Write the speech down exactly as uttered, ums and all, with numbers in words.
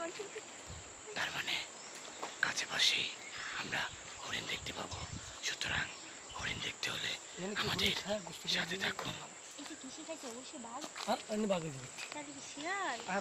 তার মানে কাছে পাশে আমরা হরিণ দেখতে পাবো। সুতরাং হরিণ দেখতে হলে আমাদের সাথে থাকুন। এই যে কৃষি খাইছে অবশ্যই বাঘ। হ্যাঁ, বাঘ তাহলে কি শিয়াল?